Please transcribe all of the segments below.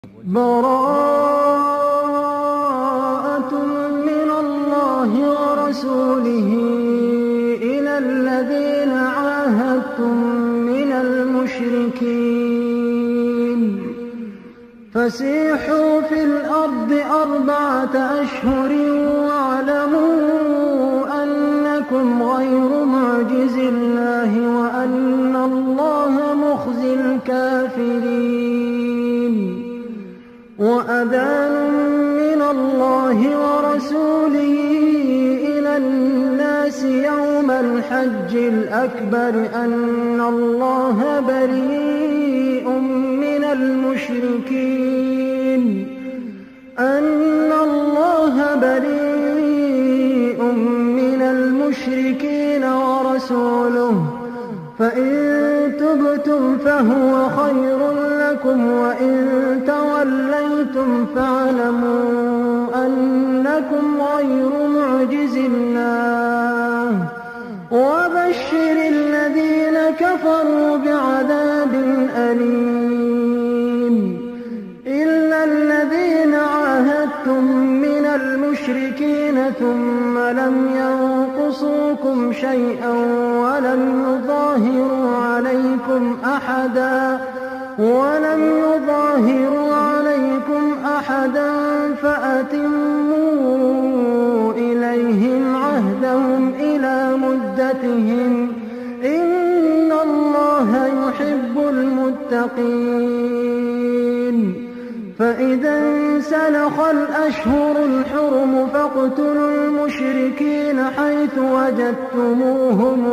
براءة من الله ورسوله إلى الذين عاهدتم من المشركين فسيحوا في الأرض 4 أشهر واعلموا أنكم غير معجز الله وأن الله مخزي الكافرين. وأذان من الله ورسوله إلى الناس يوم الحج الأكبر أن الله بريء من المشركين ورسوله فإن تبتم فهو خير لكم وإن توليتم فاعلموا أنكم غير معجز الله وبشر الذين كفروا بعذاب أليم. إلا الذين عاهدتم من المشركين ثم لم ينقصوكم شيئا ولم يظاهروا عليكم أحدا فأتموا إليهم عهدهم إلى مدتهم إن الله يحب المتقين. فإذا انسلخ الأشهر الحرم فاقتلوا المشركين حيث وجدتموهم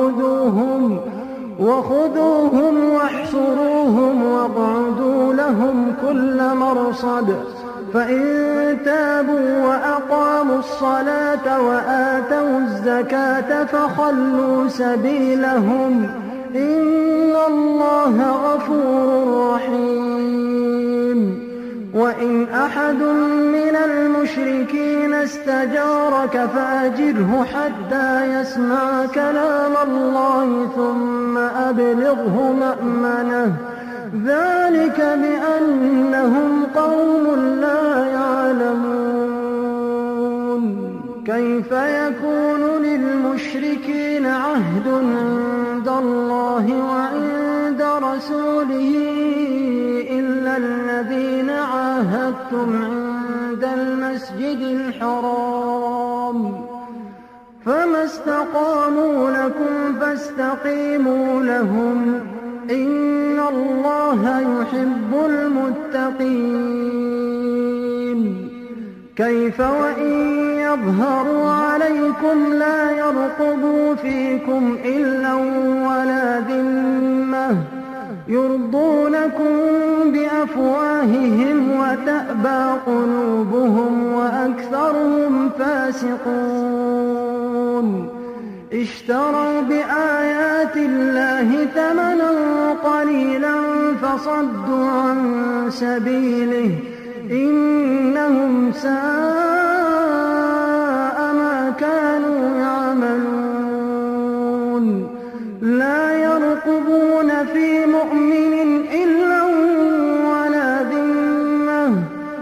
وخذوهم واحصروهم واقعدوا لهم كل مرصد. فإن تابوا وأقاموا الصلاة وآتوا الزكاة فخلوا سبيلهم إن الله غفور رحيم. وإن أحد من المشركين استجارك فأجره حتى يسمع كلام الله ثم أبلغه مأمنه ذلك بأنهم قوم لا يعلمون. كيف يكون للمشركين عهد عند الله وعند رسوله إلا الذين عاهدتم عند المسجد الحرام فما استقاموا لكم فاستقيموا لهم إن الله يحب المتقين. كيف وإن يظهروا عليكم لا يرقبوا فيكم إلا ولا ذمة يرضونكم بأفواههم وتأبى قلوبهم وأكثرهم فاسقون. اشتروا بآيات الله ثمنا قليلا فصدوا عن سبيله إنهم ساء ما كانوا يعملون. لا يرقبون في مؤمن إلا ولا ذمة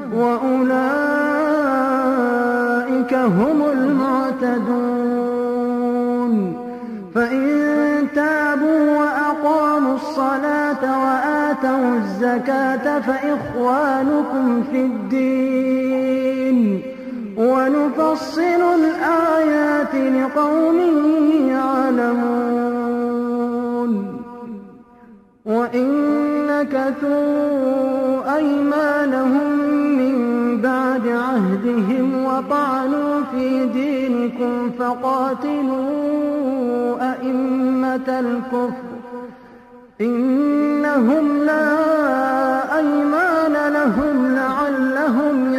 وأولئك هم المعتدون. فإن تابوا وأقاموا الصلاة وآتوا الزكاة فإخوانكم في الدين ونفصل الآيات لقوم يعلمون. وإن نكثوا أيمانهم من بعد عهدهم وطعنوا في دينكم فقاتلوا أئمة الكفر إنهم لا أيمان لهم لعلهم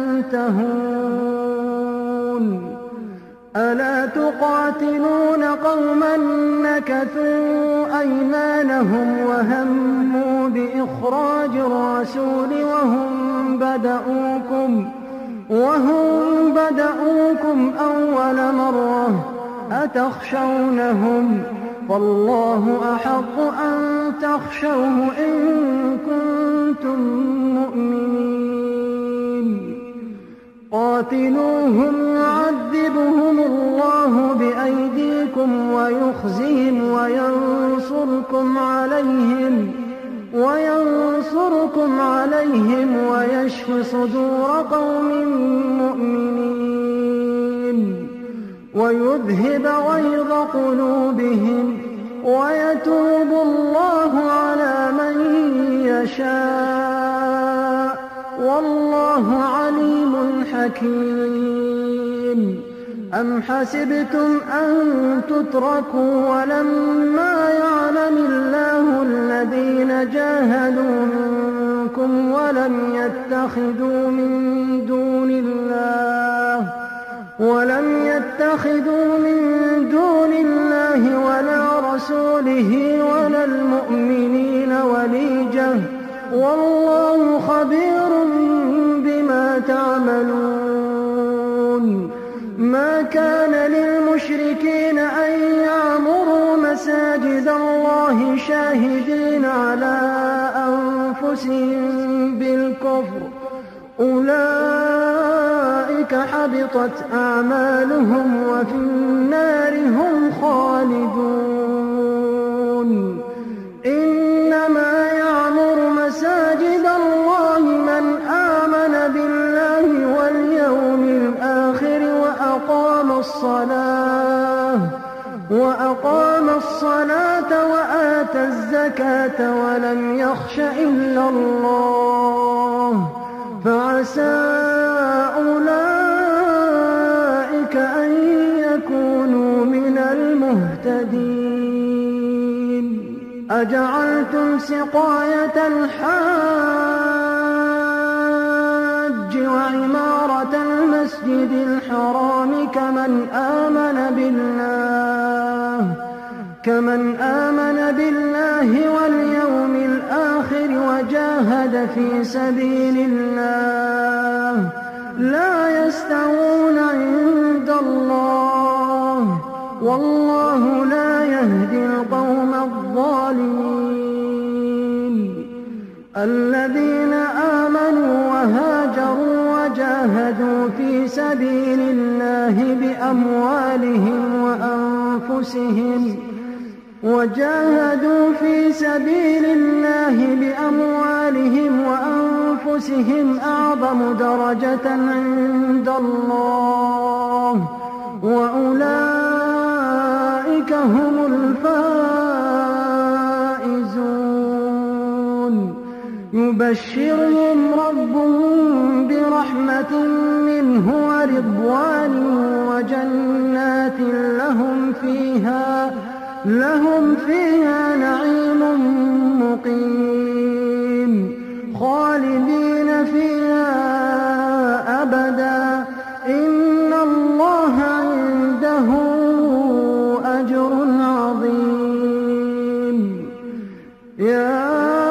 ينتهون. ألا تقاتلون قوما نكثوا أيمانهم وهموا بإخراج الرسول وهم بدؤوكم أول مرة أتخشونهم فالله أحق أن تخشوه إن كنتم مؤمنين. مؤمنين قاتلوهم يعذبهم الله بأيديكم ويخزهم وينصركم عليهم ويشف صدور قوم مؤمنين ويذهب غيظ قلوبهم ويتوب الله على من يشاء والله عليم حكيم أم حسبتم أن تتركوا ولما يعلم الله الذين جاهدوا منكم ولم يتخذوا من دون الله ولا رسوله ولا المؤمنين وليجة والله خبير بما تعملون ما كان للمشركين أن يعمروا مساجد الله شاهدين على أنفسهم بالكفر أولئك حبطت أعمالهم وفي النار هم خالدون إنما يعمر مساجد الله من آمن بالله واليوم الآخر وأقام الصلاة وآتى الزكاة ولم يخش إلا الله فعسى أولئك أن يكونوا من المهتدين أجعلتم سقاية الحاج وعمارة المسجد الحرام كمن آمن بالله واليوم الآخر وجاهد في سبيل الله لا يستوون عند الله والله لا يهدي القوم الظالمين الذين آمنوا وهاجروا وجاهدوا في سبيل الله بأموالهم وأنفسهم أعظم درجة عند الله وأولئك هم الفائزون يبشرهم ربهم برحمة منه ورضوان وجنات لهم فيها نعيم مقيم خالدين فيها أبدا إن الله عنده أجر عظيم يا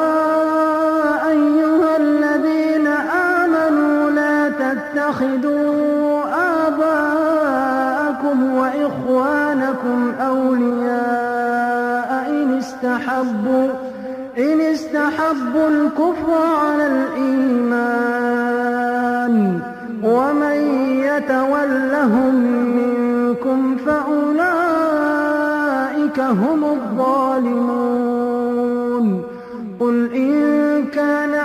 أيها الذين آمنوا لا تتخذوا آباءكم وإخوانكم أولياء إن استحبوا الكفر على الإيمان ومن يتولهم منكم فأولئك هم الظالمون قل إن كان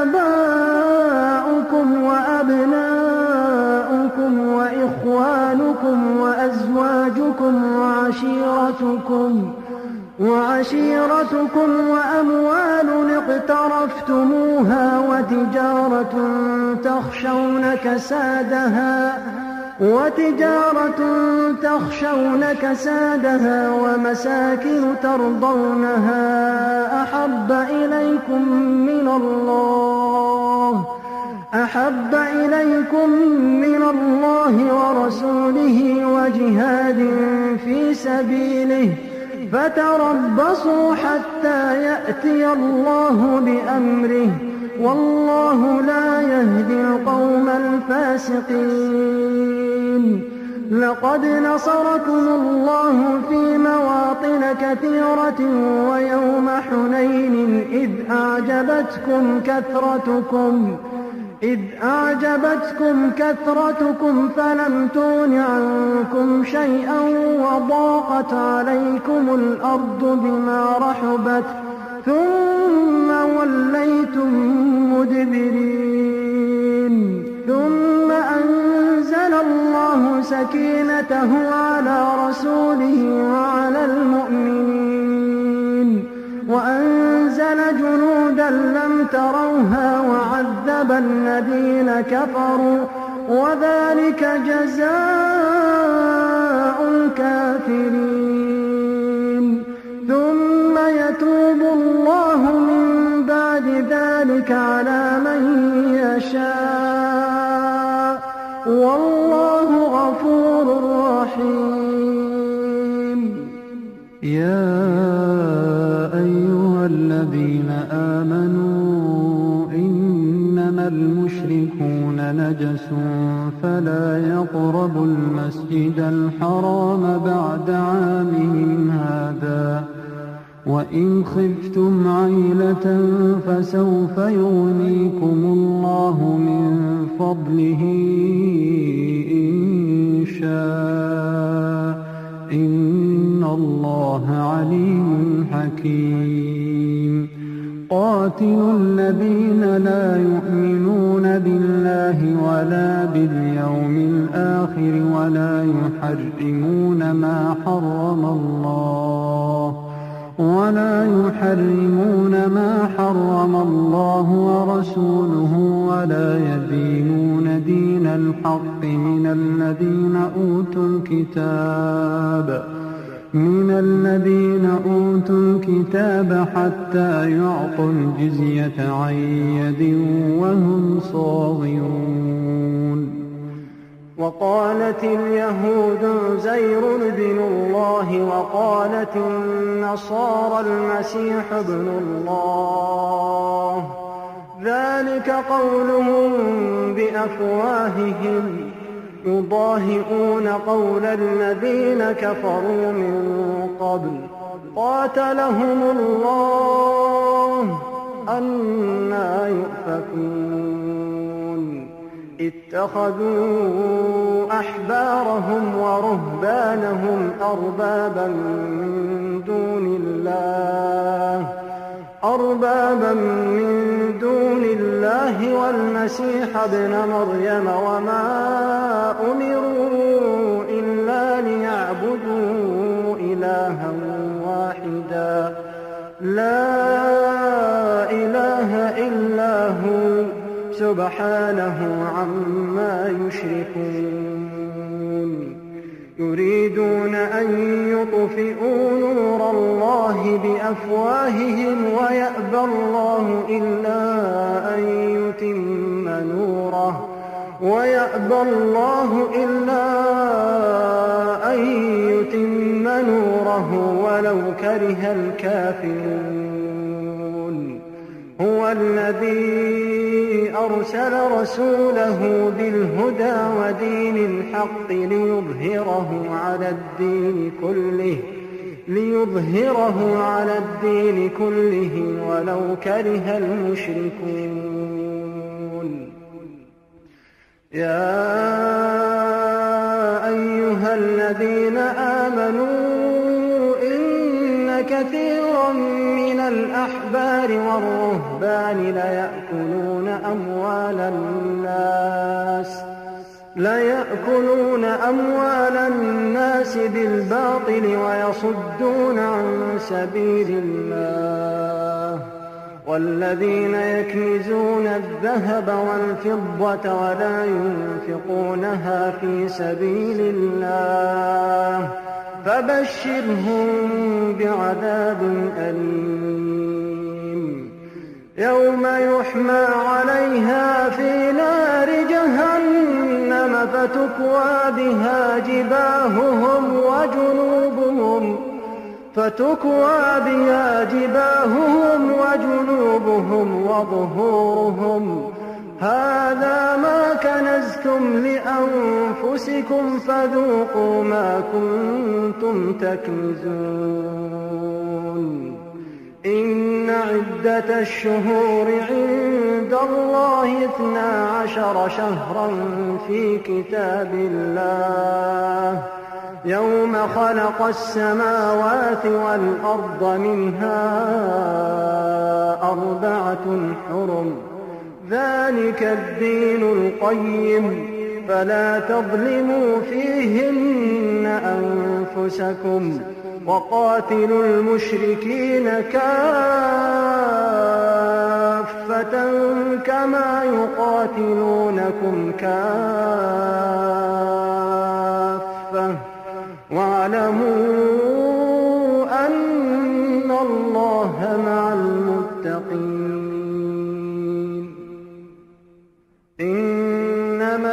آباؤكم وأبناؤكم وإخوانكم وأزواجكم وعشيرتكم وأموال اقترفتموها وتجارة تخشون كسادها ومساكن ترضونها أحب إليكم من الله ورسوله وجهاد في سبيله فتربصوا حتى يأتي الله بأمره والله لا يهدي القوم الفاسقين لقد نصركم الله في مواطن كثيرة ويوم حنين إذ أعجبتكم كثرتكم فلم تغن عنكم شيئا وضاقت عليكم الأرض بما رحبت ثم وليتم مدبرين ثم أنزل الله سكينته على رسوله وعلى المؤمنين وأنزل جنودا لم تروها وعذب الذين كفروا وذلك جزاء الكافرين ثم يتوب الله من بعد ذلك على من يشاء والله غفور رحيم. يا أيها الذين آمنوا إنما المشركون نجس فلا يقربوا المسجد الحرام بعد عامهم هذا وإن خفتم عيلة فسوف يغنيكم الله من فضله إن شاء إن الله عليم حكيم. قاتلوا الذين لا يؤمنون بالله ولا باليوم الآخر ولا يحرمون ما حرم الله ورسوله ولا يدينون دين الحق من الذين أوتوا الكتاب حتى يعطوا الجزية عن يد وهم صاغرون. وقالت اليهود عزير بن الله وقالت النصارى المسيح ابن الله ذلك قولهم بأفواههم يضاهئون قول الذين كفروا من قبل قاتلهم الله أنى يؤفكون. اتخذوا أحبارهم ورهبانهم أربابا من دون الله والمسيح ابن مريم وما أمروا إلا ليعبدوا إلها واحدا لا إله إلا هو سبحانه عما يشركون. يريدون أن يطفئوا نور الله بأفواههم ويأبى الله إلا أن يتم نوره ولو كره الكافرون. هو الذي أرسل رسوله بالهدى ودين الحق ليظهره على الدين كله ولو كره المشركون. يا أيها الذين آمنوا إن كثيرا من الأحبار والرهبان ليأكلون أموال الناس بالباطل ويصدون عن سبيل الله. والذين يكنزون الذهب والفضة ولا ينفقونها في سبيل الله فبشرهم بعذاب أليم. يوم يحمى عليها في نار جهنم فتكوى بها جباههم وجنوبهم وظهورهم هذا ما كنزتم كنزتم لأنفسكم فذوقوا ما كنتم تكنزون إن عدة الشهور عند الله 12 شهرا في كتاب الله يوم خلق السماوات والأرض منها 4 حرم ذلك الدين القيم فلا تظلموا فيهن أنفسكم وقاتلوا المشركين كافة كما يقاتلونكم كافة واعلموا أن الله مع المتقين إنما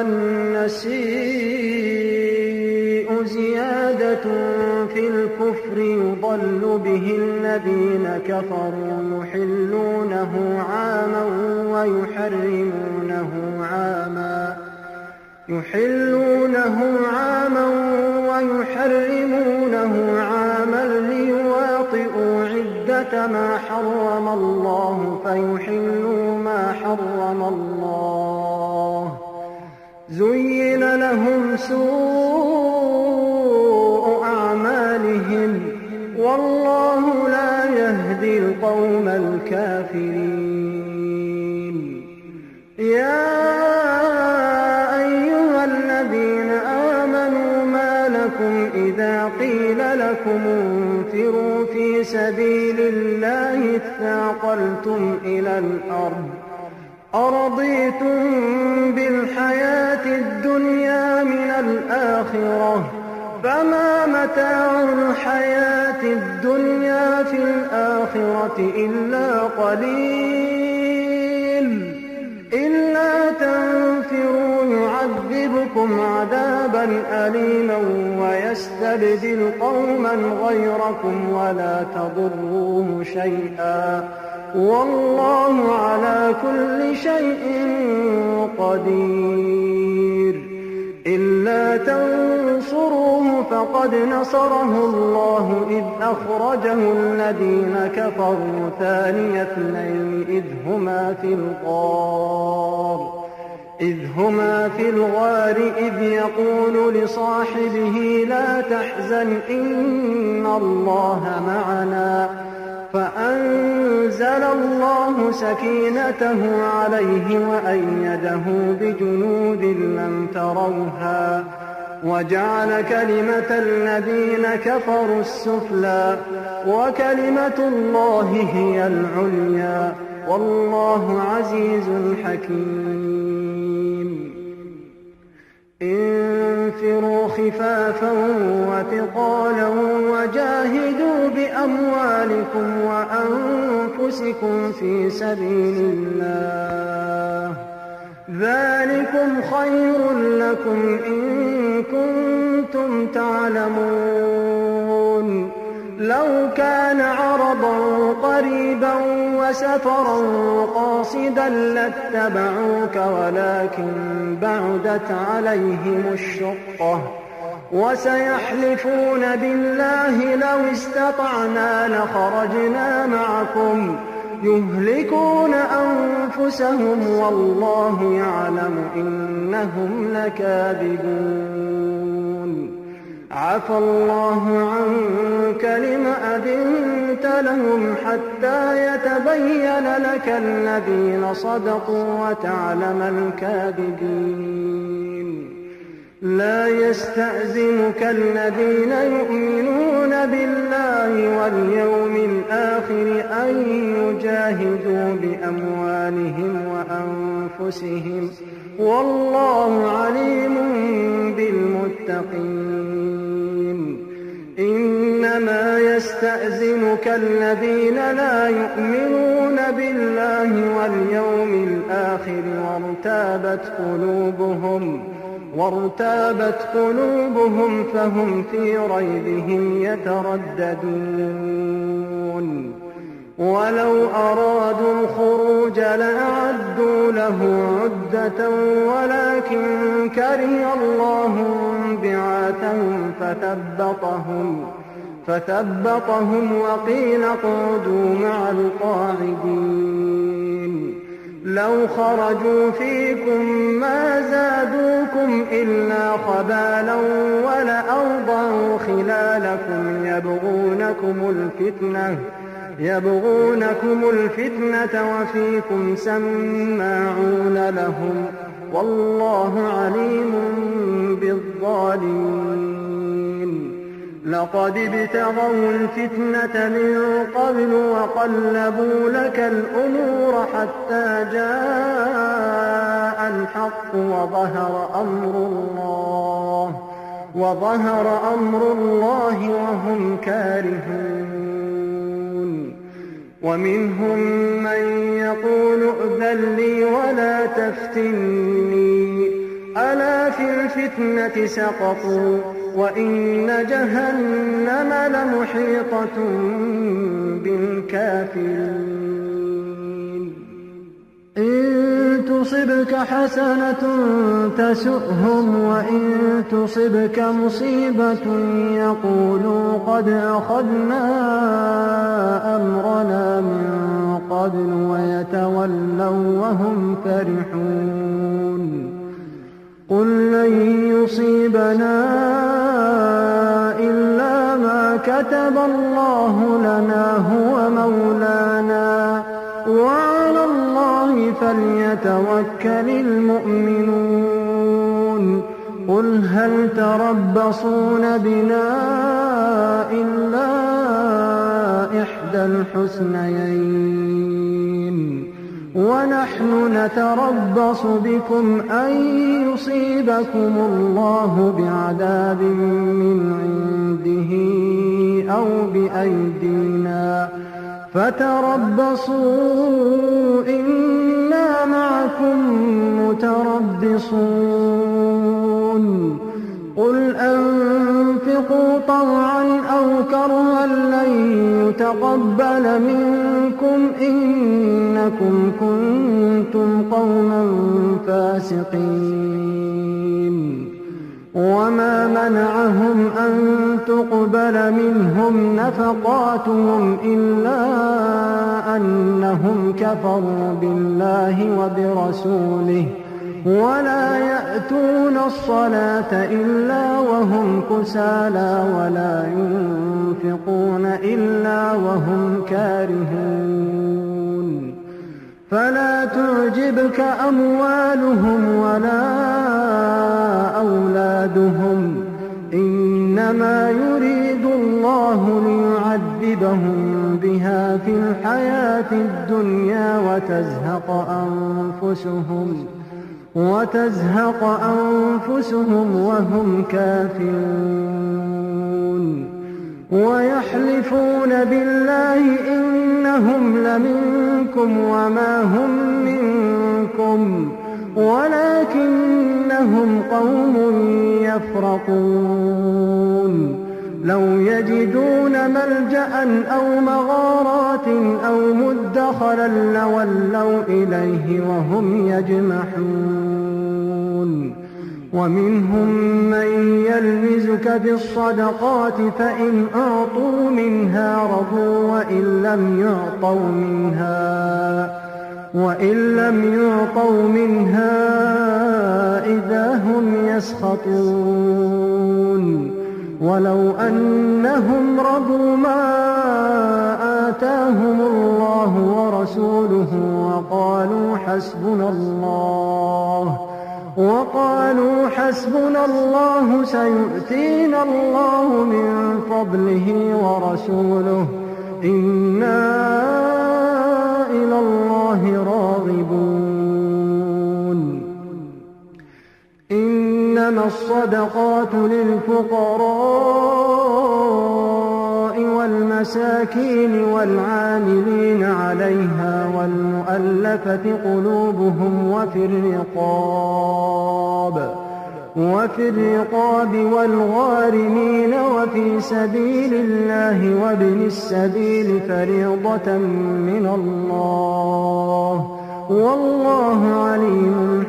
النسيء زيادة في الكفر يضل به الذين كفروا يحلونه عاما ويحرمونه عاما ليواطئوا عدة ما حرم الله فيحلوا ما حرم الله زين لهم سوء أعمالهم والله لا يهدي القوم الكافرين يا أيها الذين آمنوا ما لكم إذا قيل لكم انفروا في سبيل الله اثاقلتم إلى الأرض أرضيتم بالحياة الدنيا من الآخرة فما متاع الحياة الدنيا في الآخرة إلا قليل إلا تنفروا يعذبكم عذابا أليما ويستبدل قوما غيركم ولا تضروه شيئا والله على كل شيء قدير إلا تنصروه فقد نصره الله إذ أخرجه الذين كفروا ثاني اثنين إذ هما في الغار إذ يقول لصاحبه لا تحزن إن الله معنا فأنزل الله سكينته عليه وأيده بجنود لم تروها وجعل كلمة الذين كفروا السفلى وكلمة الله هي العليا والله عزيز حكيم انفروا خفافا وثقالا وجاهدوا بأموالكم وأنفسكم في سبيل الله ذلكم خير لكم إن كنتم تعلمون لو كان عرضا قريبا وسفرا قاصدا لاتبعوك ولكن بعدت عليهم الشقة وسيحلفون بالله لو استطعنا لخرجنا معكم يهلكون أنفسهم والله يعلم إنهم لكاذبون عفى الله عنك لم أذنت لهم حتى يتبين لك الذين صدقوا وتعلم الكاذبين لا يستأذنك الذين يؤمنون بالله واليوم الآخر أن يجاهدوا بأموالهم وأنفسهم والله عليم بالمتقين إنما يستأذنك الذين لا يؤمنون بالله واليوم الآخر وارتابت قلوبهم فهم في ريبهم يترددون ولو أرادوا الخروج لأعدوا له عدة ولكن كره الله بعاثهم فثبطهم وقيل اقعدوا مع القاعدين. لو خرجوا فيكم ما زادوكم إلا خبالا ولأوضعوا خلالكم يبغونكم الفتنة وفيكم سماعون لهم والله عليم بالظالمين. لقد ابتغوا الفتنة من قبل وقلبوا لك الأمور حتى جاء الحق وظهر أمر الله وهم كارهون. ومنهم من يقول ائذن لي ولا تفتني ألا في الفتنة سقطوا وإن جهنم لمحيطة بالكافرين. إن تصبك حسنة تسؤهم وإن تصبك مصيبة يقولوا قد أخذنا أمرنا من قبل ويتولوا وهم فرحون. قل لن يصيبنا إلا ما كتب الله لنا هو مولانا وعلى الله فليتوكل المؤمنون. قل هل تربصون بنا إلا إحدى الحسنيين ونحن نتربص بكم أن يصيبكم الله بعذاب من عنده أو بأيدينا فتربصوا إنا معكم متربصون. قل أنفقوا طوعا أو كرها لن يتقبل منكم إنكم كنتم قوما فاسقين. وما منعهم أن تقبل منهم نفقاتهم إلا أنهم كفروا بالله وبرسوله ولا يأتون الصلاة إلا وهم كسالى ولا ينفقون إلا وهم كارهون. فلا تعجبك أموالهم ولا أولادهم إنما يريد الله ليعذبهم بها في الحياة الدنيا وتزهق أنفسهم وهم كافرون. ويحلفون بالله إنهم لمنكم وما هم منكم ولكنهم قوم يفرقون. لو يجدون ملجأ أو مغارات أو مدخلا لولوا إليه وهم يجمحون. ومنهم من يلمزك في الصدقات فإن أعطوا منها رضوا وإن لم يعطوا منها إذا هم يسخطون. ولو أنهم رضوا ما آتاهم الله ورسوله وقالوا حسبنا الله سيؤتينا الله من فضله ورسوله إنا إلى الله راغبون. إنما الصدقات للفقراء والمساكين والعاملين عليها والمؤلفة قلوبهم وفي الرقاب والغارمين وفي سبيل الله وابن السبيل فريضة من الله والله عليم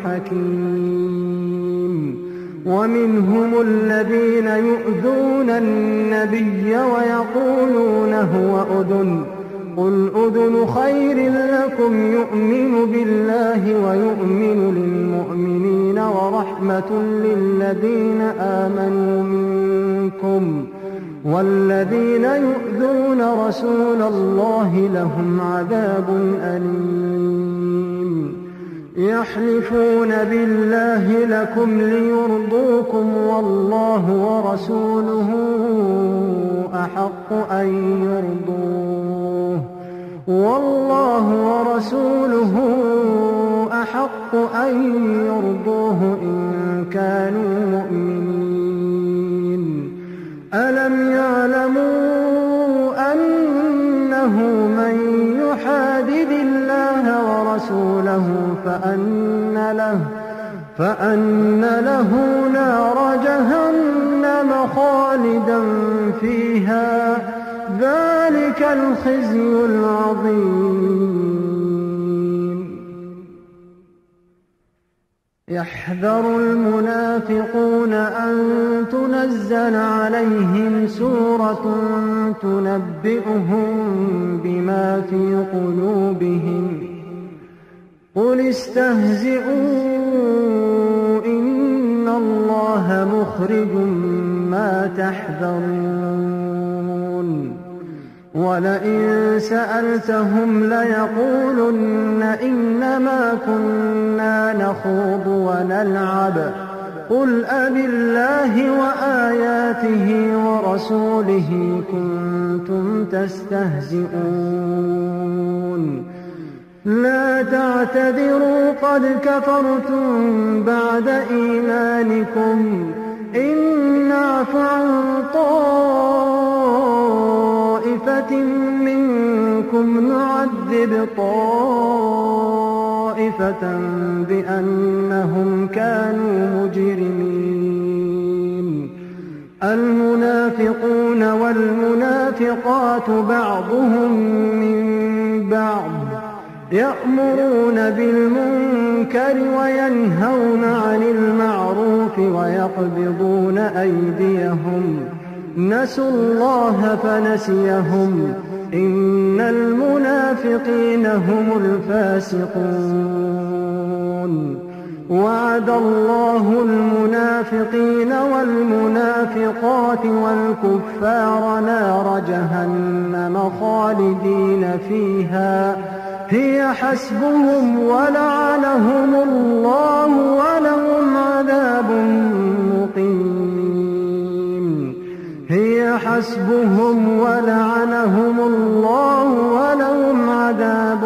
حكيم. ومنهم الذين يؤذون النبي ويقولون هو أذن قل أذن خير لكم يؤمن بالله ويؤمن للمؤمنين ورحمة للذين آمنوا منكم والذين يؤذون رسول الله لهم عذاب أليم. يحلفون بالله لكم ليرضوكم والله ورسوله أحق أن يرضوه إن كانوا مؤمنين. ألم يعلموا أنه من يحادد الله ورسوله فأن له نار جهنم خالدا فيها ذلك الخزي العظيم. يحذر المنافقون أن تنزل عليهم سورة تنبئهم بما في قلوبهم قل استهزئوا إن الله مخرج ما تحذرون. ولئن سألتهم ليقولن إنما كنا نخوض ونلعب قل أبالله وآياته ورسوله كنتم تستهزئون. لا تعتذروا قد كفرتم بعد إيمانكم إن نعف عن طائفة منكم نعذب طائفة بأنهم كانوا مجرمين. المنافقون والمنافقات بعضهم من بعض يأمرون بالمنكر وينهون عن المعروف ويقبضون أيديهم نسوا الله فنسيهم إن المنافقين هم الفاسقون. وعد الله المنافقين والمنافقات والكفار نار جهنم خالدين فيها هي حسبهم ولعنهم الله ولهم عذاب مقيم. هي حسبهم ولعنهم الله ولهم عذاب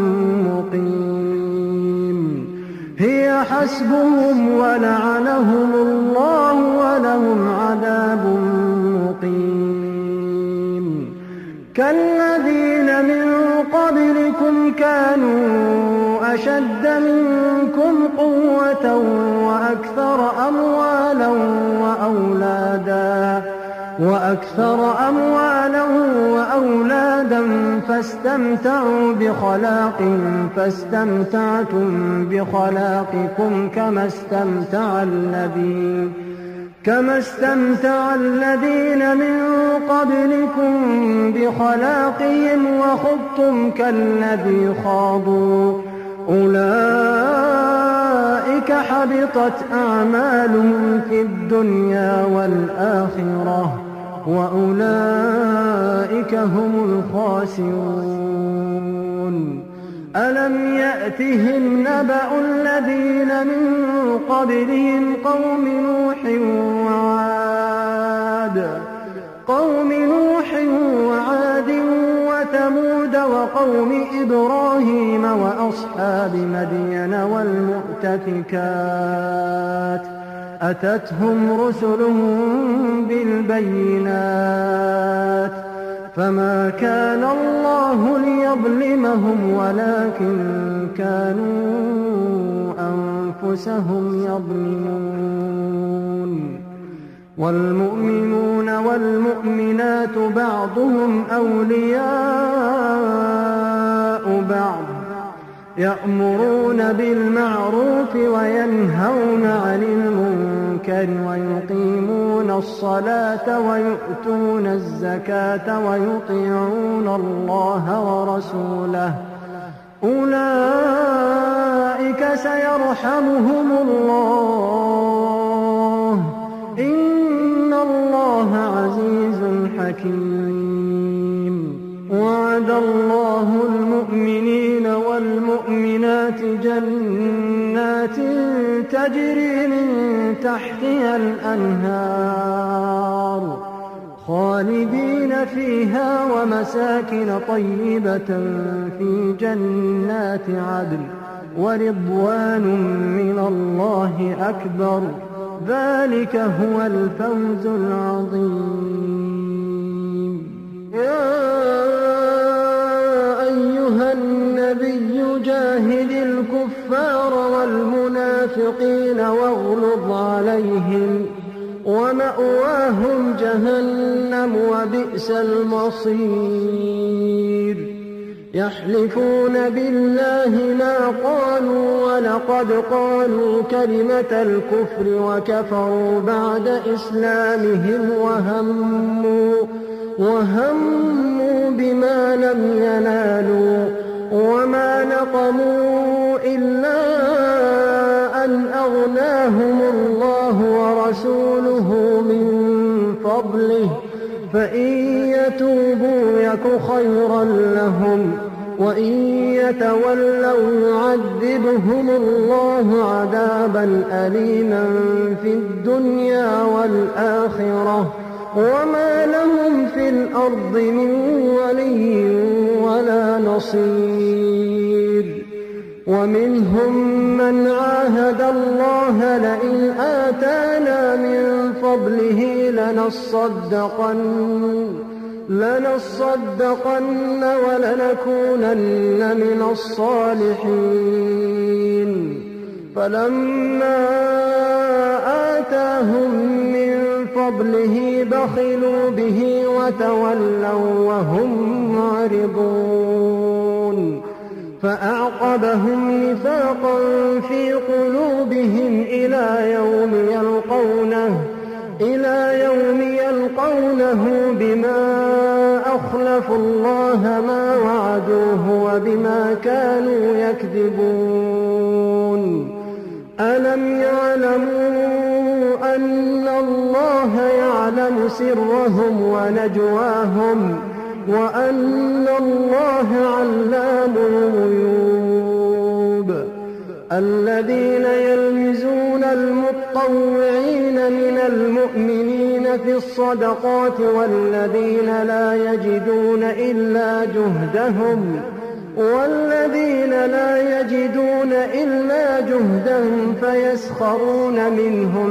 مقيم. هي حسبهم ولعنهم الله ولهم عذاب مقيم. كالذين من قبلكم كانوا أشد منكم قوة وأكثر أموالا وأولادا فاستمتعوا بخلاقهم فاستمتعتم بخلاقكم كما استمتع الذين من قبلكم بخلاقهم وخضتم كالذي خاضوا أولئك حبطت أعمالهم في الدنيا والآخرة وأولئك هم الخاسرون. ألم يأتهم نبأ الذين من قبلهم قوم نوح وعاد وثمود وقوم إبراهيم وأصحاب مدين والمؤتفكات أتتهم رسلهم بالبينات فما كان الله ليظلمهم ولكن كانوا أنفسهم يظلمون. والمؤمنون والمؤمنات بعضهم أولياء بعض يأمرون بالمعروف وينهون عن المنكر ويقيمون الصلاة ويؤتون الزكاة ويطيعون الله ورسوله أولئك سيرحمهم الله إن الله عزيز حكيم. وعد الله المؤمنين والمؤمنات جنات تجري من تحتها الأنهار خالدين فيها ومساكن طيبة في جنات عدن ورضوان من الله أكبر ذلك هو الفوز العظيم. يا أيها النبي جاهد الكفار والمنافقين واغلظ عليهم ومأواهم جهنم وبئس المصير. يحلفون بالله ما قالوا ولقد قالوا كلمة الكفر وكفروا بعد إسلامهم وهموا بما لم ينالوا وما نقموا إلا أن أغناهم الله ورسوله من فضله فإن يتوبوا يك خيرا لهم وإن يتولوا يعذبهم الله عذابا أليما في الدنيا والآخرة وما لهم في الأرض من ولي ولا نصير. ومنهم من عاهد الله لئن آتانا من فضله لنصدقن ولنكونن من الصالحين. فلما آتاهم من فضله بخلوا به وتولوا وهم معرضون. فأعقبهم نفاقا في قلوبهم إلى يوم يلقونه بما أخلفوا الله ما وعدوه وبما كانوا يكذبون. ألم يعلموا أن الله يعلم سرهم ونجواهم وأن الله علام الغيوب. الذين يلمزون المطوعين من المؤمنين في الصدقات والذين لا يجدون إلا جهدهم فيسخرون منهم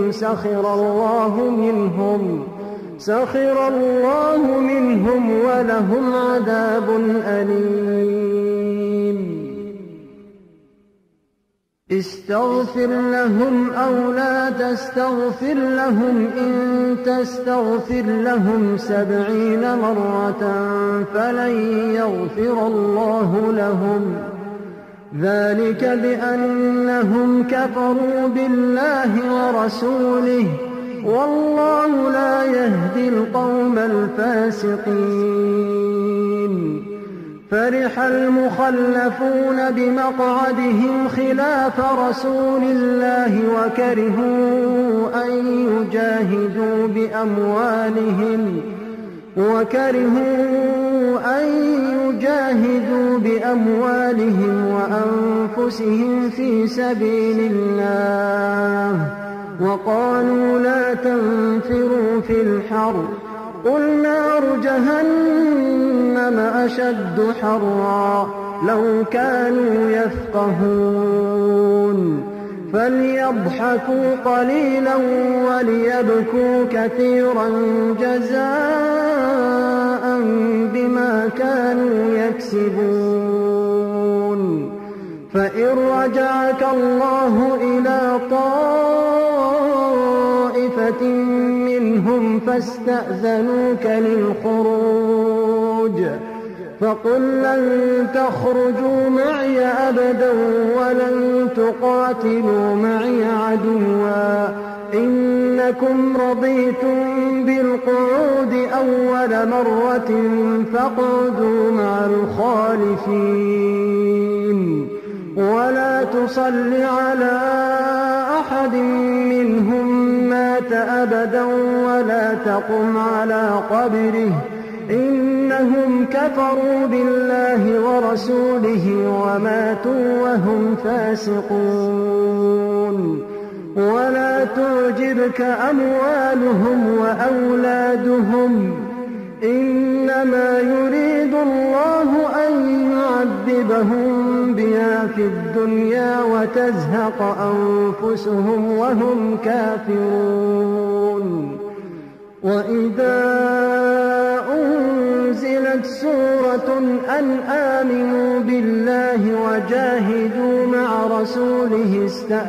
سخر الله منهم ولهم عذاب أليم. استغفر لهم أو لا تستغفر لهم إن تستغفر لهم 70 مرة فلن يغفر الله لهم ذلك بأنهم كفروا بالله ورسوله والله لا يهدي القوم الفاسقين. فرح المخلفون بمقعدهم خلاف رسول الله وكرهوا أن يجاهدوا بأموالهم وأنفسهم في سبيل الله وقالوا لا تنفروا في الحر قل نار جهنم أشد حرا لو كانوا يفقهون. فليضحكوا قليلا وليبكوا كثيرا جزاء بما كانوا يكسبون. فإن رجعك الله إلى طائفة منهم فاستأذنوك للخروج فقل لن تخرجوا معي أبدا ولن تقاتلوا معي عدوا إنكم رضيتم بالقعود أول مرة فاقعدوا مع الخالفين ولا تصل على أحد منهم مات أبدا ولا تقم على قبره إنهم كفروا بالله ورسوله وماتوا وهم فاسقون ولا تعجبك أموالهم وأولادهم إنما يريد الله أن يعذبهم بها في الدنيا وتزهق أنفسهم وهم كافرون وإذا أنزلت سورة أن آمنوا بالله وجاهدوا مع رسوله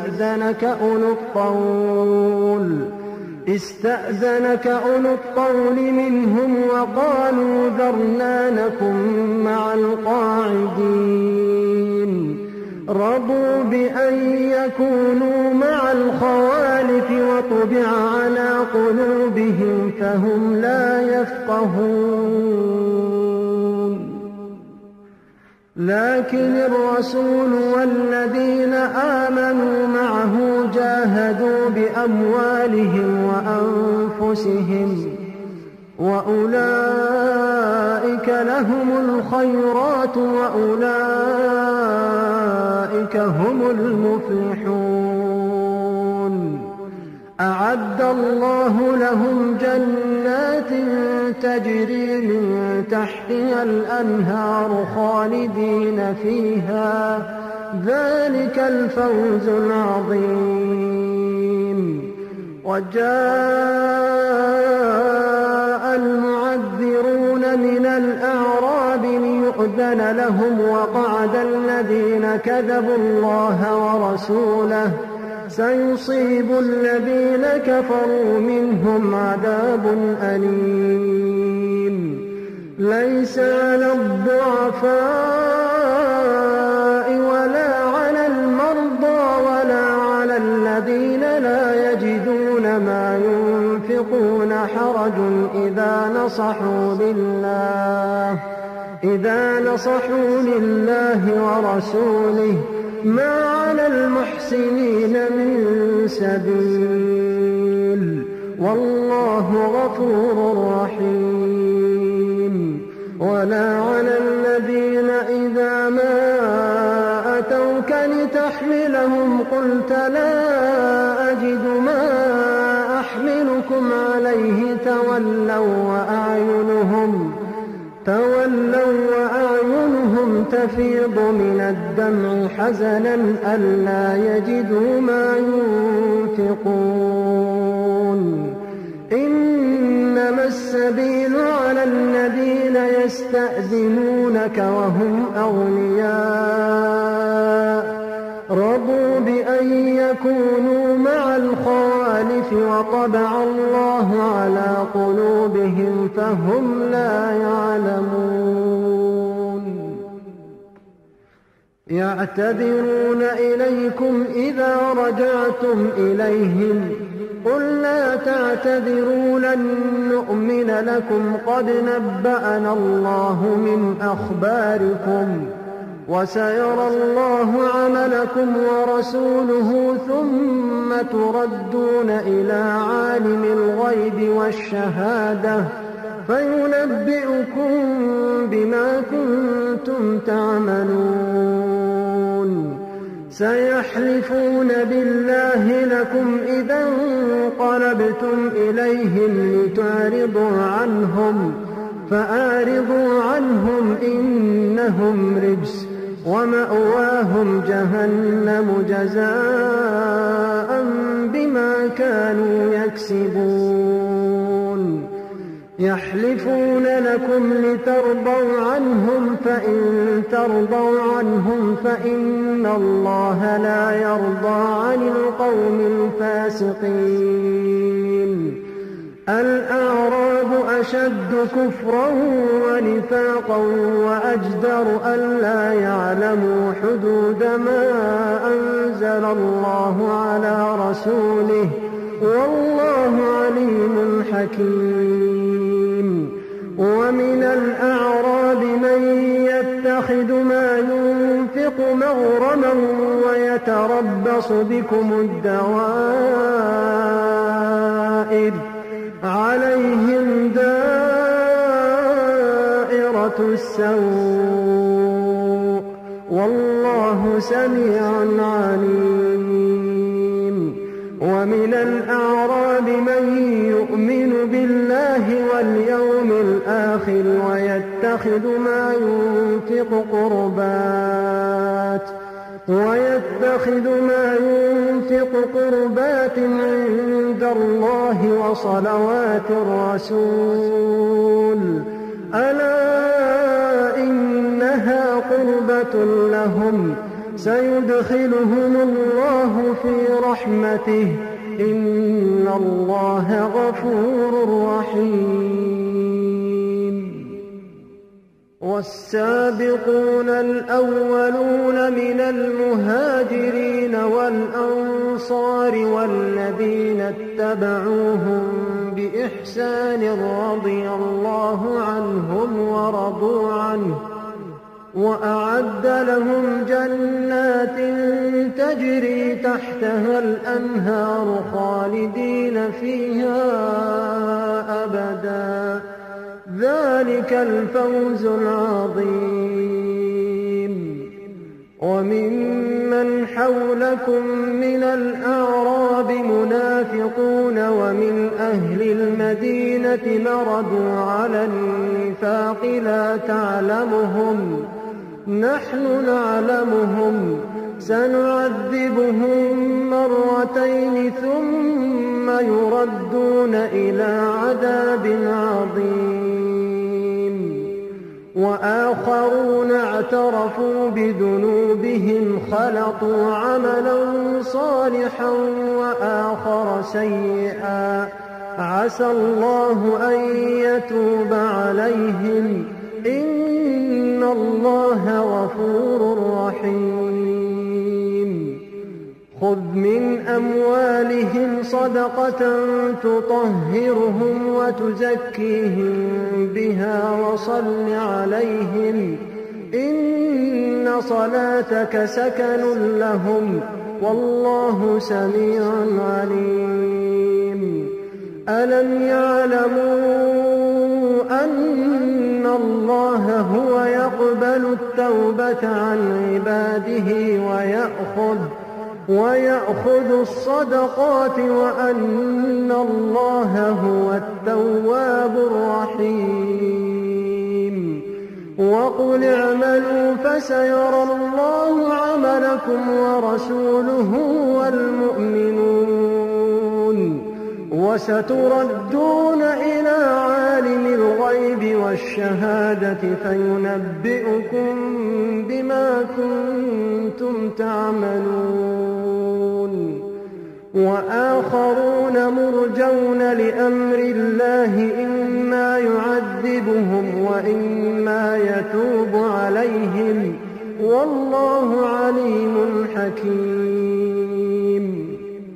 استأذنك أولو الطول منهم وقالوا ذرنا نكن مع القاعدين رضوا بأن يكونوا مع الخوالف وطبع على قلوبهم فهم لا يفقهون لكن الرسول والذين آمنوا معه جاهدوا بأموالهم وأنفسهم وأولئك لهم الخيرات وأولئك هم المفلحون أعد الله لهم جنات تجري من تحتها الأنهار خالدين فيها ذلك الفوز العظيم وجاء المعذرون من الأعراب ليؤذن لهم وقعد الذين كذبوا الله ورسوله سيصيب الذين كفروا منهم عذاب أليم ليس على الضعفاء ولا على المرضى ولا على الذين لا يجدون ما ينفقون حرج إذا نصحوا لله ورسوله ما على المحسنين من سبيل والله غفور رحيم ولا على الذين إذا ما أتوك لتحملهم قلت لا أجد ما أحملكم عليه تولوا وأعينهم تفيض من الدمع حزنا ألا يجدوا ما ينفقون إنما السبيل على الذين يستأذنونك وهم أغنياء رضوا بأن يكونوا مع الخوالف وطبع الله على قلوبهم فهم لا يعلمون يعتذرون إليكم إذا رجعتم إليهم قل لا تعتذروا لن نؤمن لكم قد نبأنا الله من أخباركم وسيرى الله عملكم ورسوله ثم تردون إلى عالم الغيب والشهادة فينبئكم بما كنتم تعملون سيحلفون بالله لكم إذا انقلبتم إليهم لتعرضوا عنهم فأعرضوا عنهم إنهم رجس ومأواهم جهنم جزاء بما كانوا يكسبون يحلفون لكم لترضوا عنهم فإن ترضوا عنهم فإن الله لا يرضى عن القوم الفاسقين. الأعراب أشد كفرا ونفاقا وأجدر ألا يعلموا حدود ما أنزل الله على رسوله والله عليم حكيم. ومن الأعراب من يتخذ ما ينفق مغرما ويتربص بكم الدوائر عليهم دائرة السوء والله سميع عليم. ومن الأعراب من يؤمن بالله واليوم الآخر ويتخذ ما ينفق قربات عند الله وصلوات الرسول ألا إنها قربة لهم سيدخلهم الله في رحمته إن الله غفور رحيم. والسابقون الأولون من المهاجرين والأنصار والذين اتبعوهم بإحسان رضي الله عنهم ورضوا عنه وأعد لهم جنات تجري تحتها الأنهار خالدين فيها أبدا ذلك الفوز العظيم. وممن حولكم من الأعراب منافقون ومن أهل المدينة مردوا على النفاق لا تعلمهم نحن نعلمهم سنعذبهم مرتين ثم يردون إلى عذاب عظيم. وآخرون اعترفوا بذنوبهم خلطوا عملا صالحا وآخر سيئا عسى الله أن يتوب عليهم إن الله غفور رحيم. خذ من أموالهم صدقة تطهرهم وتزكيهم بها وصل عليهم إن صلاتك سكن لهم والله سميع عليم. ألم يعلموا أن الله هو يقبل التوبة عن عباده ويأخذ الصدقات وأن الله هو التواب الرحيم. وقل اعملوا فسيرى الله عملكم ورسوله والمؤمنون وستردون إلى عالم الغيب والشهادة فينبئكم بما كنتم تعملون. وآخرون مرجون لأمر الله إما يعذبهم وإما يتوب عليهم والله عليم حكيم.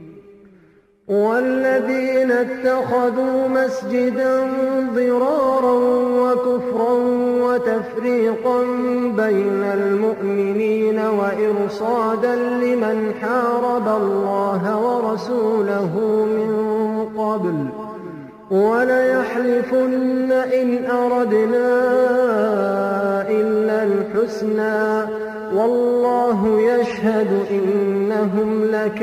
والذين اتخذوا مسجدا ضرارا وكفرا وتفريقا بين المؤمنين وإرصادا لمن حارب الله ورسوله من قبل وليحلفن إن أردنا إلا الحسنى والله يشهد إنهم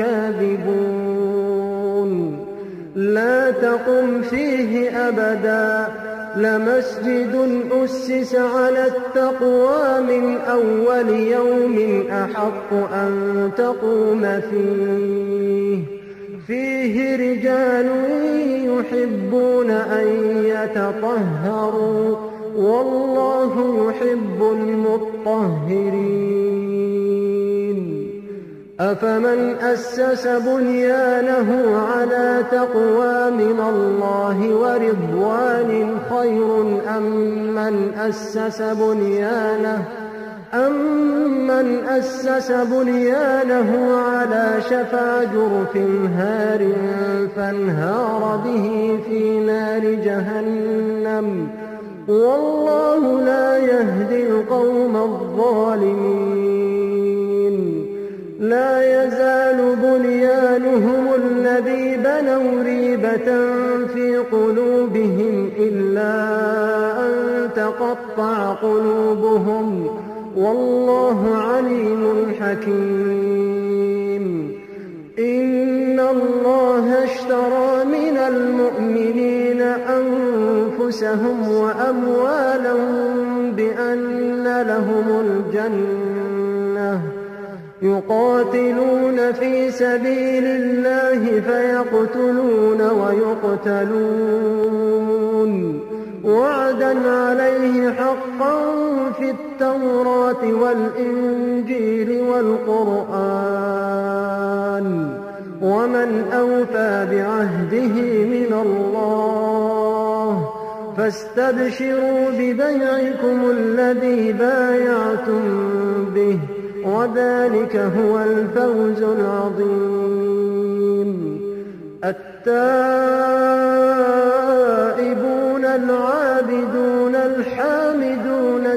لكاذبون. لا تقم فيه أبدا لمسجد أسس على التقوى من أول يوم أحق أن تقوم فيه رجال يحبون أن يتطهروا والله يحب المطهرين. أفمن أسس بنيانه على تقوى من الله ورضوان خير أمن أسس بنيانه على شفا جرف هار فانهار به في نار جهنم والله لا يهدي القوم الظالمين. لا يزال بنيانهم الذي بنوا ريبة في قلوبهم إلا أن تقطع قلوبهم والله عليم حكيم. إن الله اشترى من المؤمنين أنفسهم وأموالهم بأن لهم الجنة يقاتلون في سبيل الله فيقتلون ويقتلون وعدا عليه حقا في التوراة والإنجيل والقرآن ومن أوفى بعهده من الله فاستبشروا ببيعكم الذي بايعتم به وذلك هو الفوز العظيم. التائبون العابدون الحامدون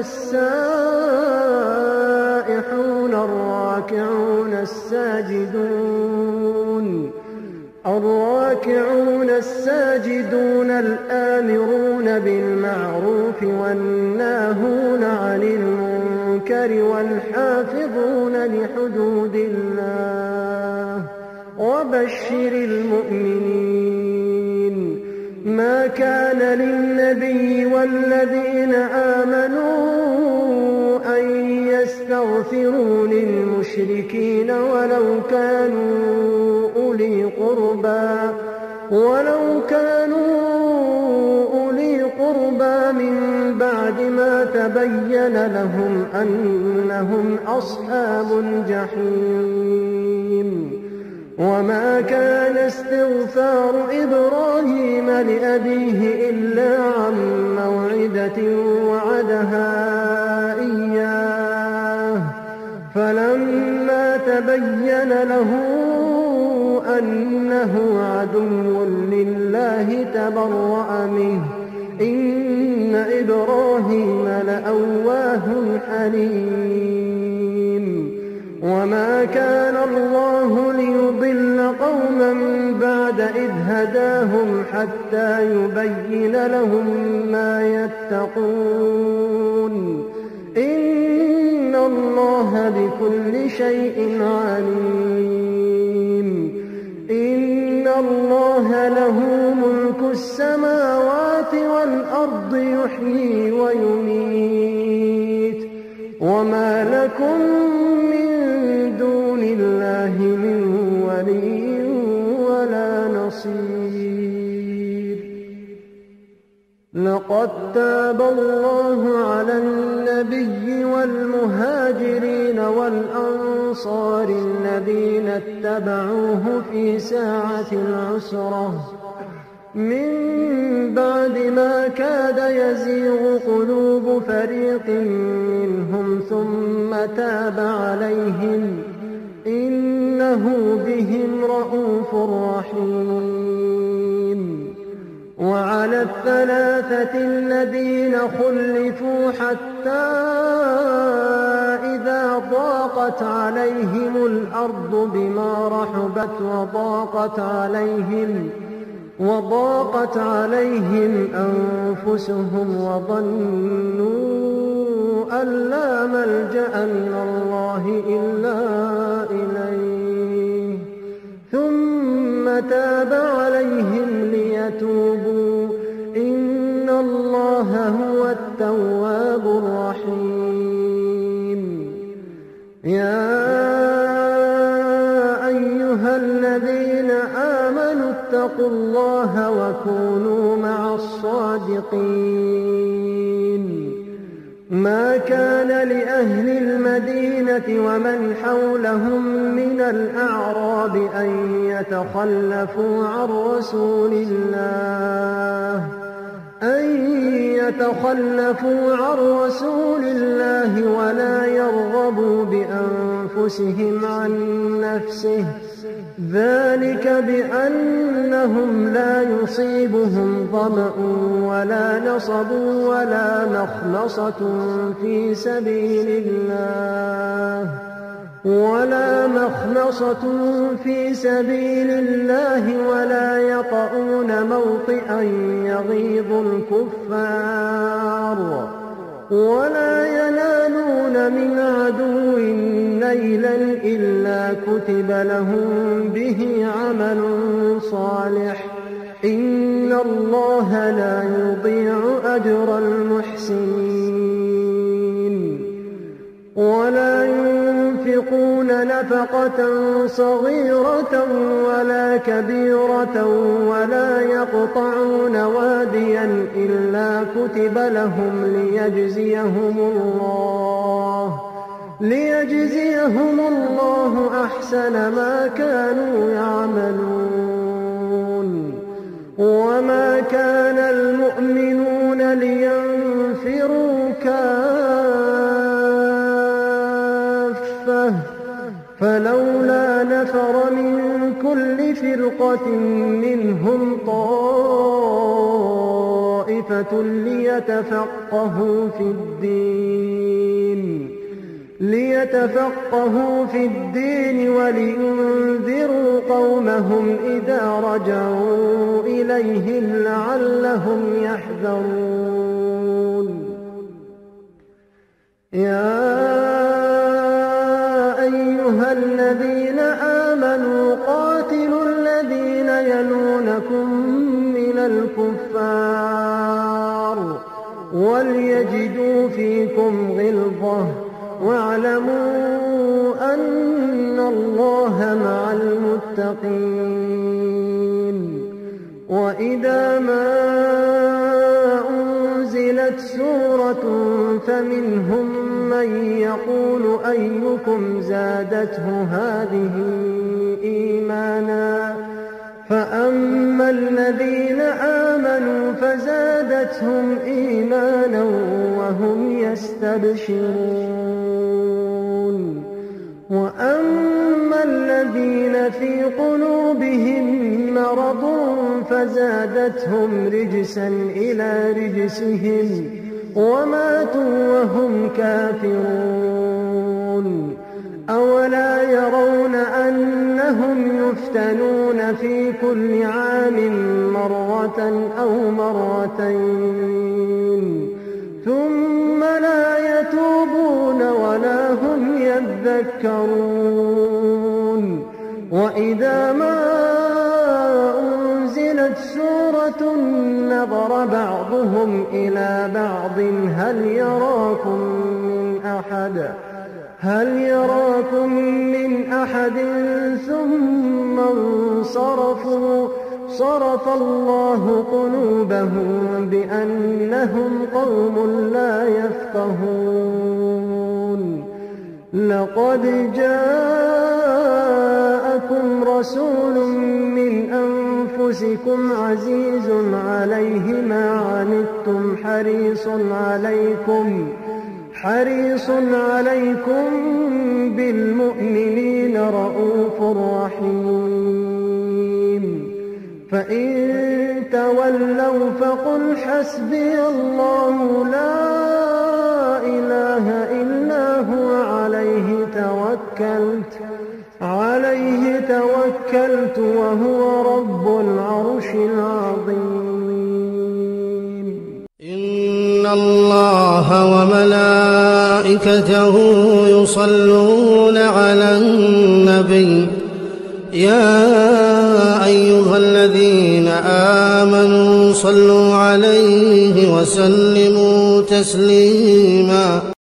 السائحون الراكعون الساجدون الآمرون بالمعروف والناهون عن المنكر والحافظون لحدود الله وبشر المؤمنين. ما كان للنبي والذين آمنوا أن يستغفروا للمشركين ولو كانوا أولي قربى من بعد ما تبين لهم أنهم أصحاب الجحيم. وما كان استغفار إبراهيم لأبيه إلا عن موعدة وعدها إياه فلما تبين له أنه عدو لله تبرأ منه إن إبراهيم لأواه حليم. وما كان الله ليضل قوما بعد إذ هداهم حتى يبين لهم ما يتقون إن الله بكل شيء عليم. إن الله له ملك السماوات والأرض يحيي ويميت وما لكم من دون الله من ولي ولا نصير. لقد تاب الله على النبي والمهاجرين والأنصار الذين اتبعوه في ساعة العسرة من بعد ما كاد يزيغ قلوب فريق منهم ثم تاب عليهم إنه بهم رءوف رحيم. وعلى الثلاثة الذين خلفوا حتى إذا ضاقت عليهم الأرض بما رحبت وضاقت عليهم أنفسهم وظنوا أن لا ملجأ من الله إلا إليه ثم تاب عليهم ليتوبوا إن الله هو التواب الرحيم. يا أيها الذين آمنوا واتقوا الله وكونوا مع الصادقين. ما كان لأهل المدينة ومن حولهم من الأعراب أن يتخلفوا عن رسول الله ولا يرغبوا بأنفسهم عن نفسه، ذلك بأنهم لا يصيبهم ظمأ ولا نصب ولا مخمصة في سبيل الله ولا يطؤون موطئا يغيظ الكفار ولا ينالون من عدو نيلا إلا كتب لهم به عمل صالح، إن الله لا يضيع أجر المحسنين. ولا ينفقون نفقة صغيرة ولا كبيرة ولا يقطعون واديا إلا كتب لهم ليجزيهم الله أحسن ما كانوا يعملون. وما كان المؤمنون لينفروا كافة، فلولا نفر من كل فرقة منهم طائفة ليتفقهوا في الدين ولينذروا قومهم إذا رجعوا إليهم لعلهم يحذرون. يا أيها الذين آمنوا قاتلوا الذين يلونكم من الكفار وليجدوا فيكم غلظة واعلموا أن الله مع المتقين. وإذا ما أنزلت سورة فمنهم من يقول أيكم زادته هذه إيمانا، فأما الذين آمنوا فزادتهم إيمانا وهم يستبشرون. وأما الذين في قلوبهم مرض فزادتهم رجسا إلى رجسهم وماتوا وهم كافرون. أولا يرون أنهم يفتنون في كل عام مرة أو مرتين ثم لا يتوبون ولا هم يذكرون. وإذا ما أنزلت سورة نظر بعضهم إلى بعض هل يراكم من أحد ثم انصرفوا صرف الله قلوبهم بأنهم قوم لا يفقهون. لقد جاءكم رسول من أنفسكم عزيز عليه ما عنتم حريص عليكم بالمؤمنين رؤوف رحيم. فإن تولوا فقل حسبي الله لا إله إلا هو عليه توكلت وهو رب العرش العظيم. إن الله وملائكته يصلون على النبي يا أيها الذين آمنوا صلوا عليه وسلموا تسليما.